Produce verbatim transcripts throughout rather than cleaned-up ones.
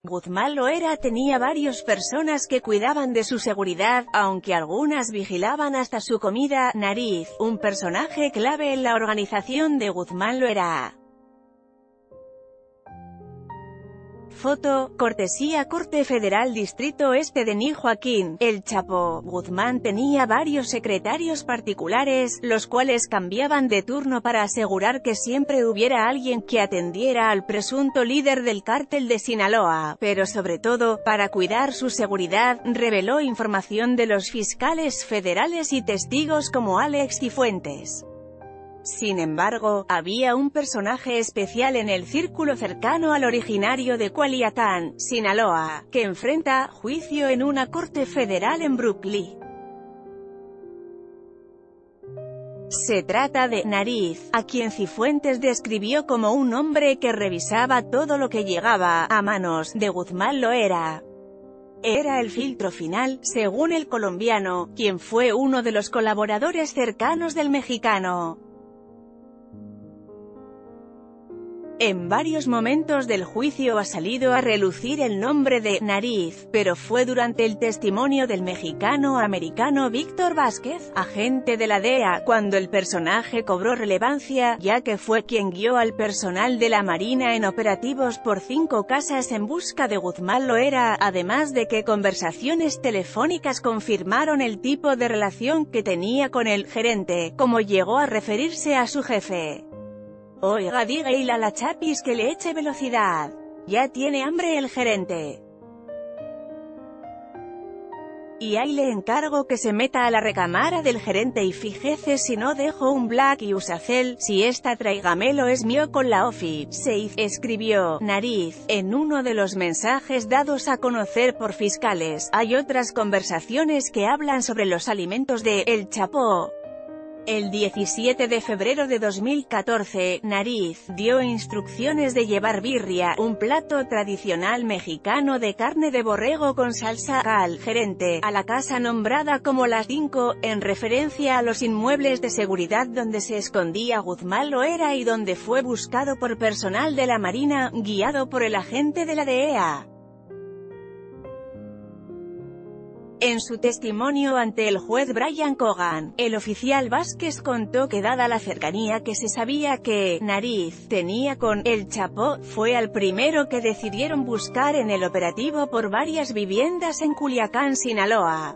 Guzmán Loera tenía varias personas que cuidaban de su seguridad, aunque algunas vigilaban hasta su comida. Nariz, un personaje clave en la organización de Guzmán Loera. Foto, cortesía Corte Federal Distrito Este de Ni Joaquín, El Chapo. Guzmán tenía varios secretarios particulares, los cuales cambiaban de turno para asegurar que siempre hubiera alguien que atendiera al presunto líder del cártel de Sinaloa, pero sobre todo, para cuidar su seguridad, reveló información de los fiscales federales y testigos como Alex Cifuentes. Sin embargo, había un personaje especial en el círculo cercano al originario de Culiacán, Sinaloa, que enfrenta juicio en una corte federal en Brooklyn. Se trata de Nariz, a quien Cifuentes describió como un hombre que revisaba todo lo que llegaba a manos de Guzmán Loera. Era el filtro final, según el colombiano, quien fue uno de los colaboradores cercanos del mexicano. En varios momentos del juicio ha salido a relucir el nombre de Nariz, pero fue durante el testimonio del mexicano-americano Víctor Vázquez, agente de la D E A, cuando el personaje cobró relevancia, ya que fue quien guió al personal de la Marina en operativos por cinco casas en busca de Guzmán Loera, además de que conversaciones telefónicas confirmaron el tipo de relación que tenía con el gerente, como llegó a referirse a su jefe. Oiga, dígale a la Chapis que le eche velocidad. Ya tiene hambre el gerente. Y ahí le encargo que se meta a la recámara del gerente y fíjese si no dejo un Black y Usacel, si esta tráigamelo es mío con la Ofi, se escribió Nariz, en uno de los mensajes dados a conocer por fiscales. Hay otras conversaciones que hablan sobre los alimentos de El Chapo. El diecisiete de febrero de dos mil catorce, Nariz dio instrucciones de llevar birria, un plato tradicional mexicano de carne de borrego con salsa, al gerente, a la casa nombrada como Las Cinco, en referencia a los inmuebles de seguridad donde se escondía Guzmán Loera y donde fue buscado por personal de la Marina, guiado por el agente de la D E A. En su testimonio ante el juez Brian Cogan, el oficial Vázquez contó que dada la cercanía que se sabía que Nariz tenía con El Chapo, fue al primero que decidieron buscar en el operativo por varias viviendas en Culiacán, Sinaloa.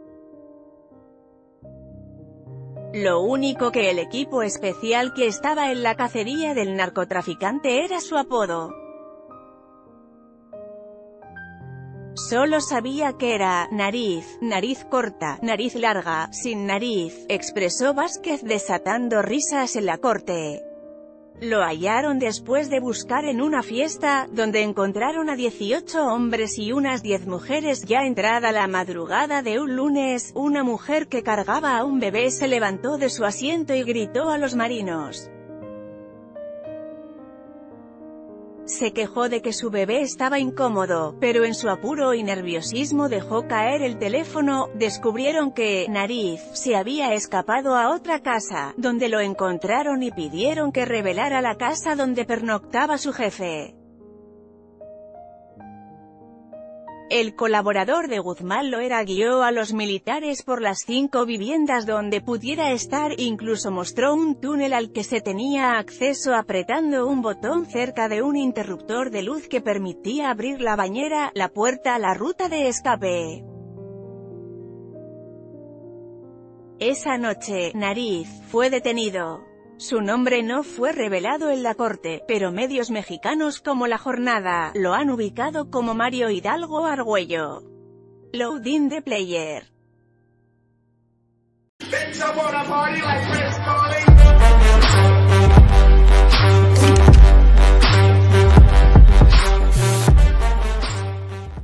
Lo único que el equipo especial que estaba en la cacería del narcotraficante era su apodo. Solo sabía que era nariz, nariz corta, nariz larga, sin nariz, expresó Vázquez desatando risas en la corte. Lo hallaron después de buscar en una fiesta, donde encontraron a dieciocho hombres y unas diez mujeres. Ya entrada la madrugada de un lunes, una mujer que cargaba a un bebé se levantó de su asiento y gritó a los marinos. Se quejó de que su bebé estaba incómodo, pero en su apuro y nerviosismo dejó caer el teléfono. Descubrieron que Nariz se había escapado a otra casa, donde lo encontraron y pidieron que revelara la casa donde pernoctaba su jefe. El colaborador de Guzmán Loera guió a los militares por las cinco viviendas donde pudiera estar, incluso mostró un túnel al que se tenía acceso apretando un botón cerca de un interruptor de luz que permitía abrir la bañera, la puerta a la ruta de escape. Esa noche, Nariz fue detenido. Su nombre no fue revelado en la corte, pero medios mexicanos como La Jornada lo han ubicado como Mario Hidalgo Argüello. Loading the player.